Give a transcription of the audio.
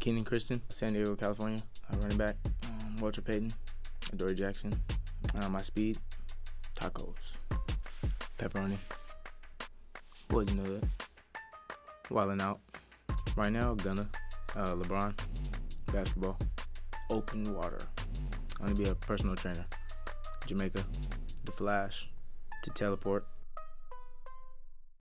Kenan, Christon, San Diego, California. Running back, Walter Payton, Adoree Jackson. My speed, tacos, pepperoni. Boys know that. Wildin' out. Right now, Gunna, LeBron, basketball, open water. I'm gonna be a personal trainer. Jamaica, The Flash, to teleport.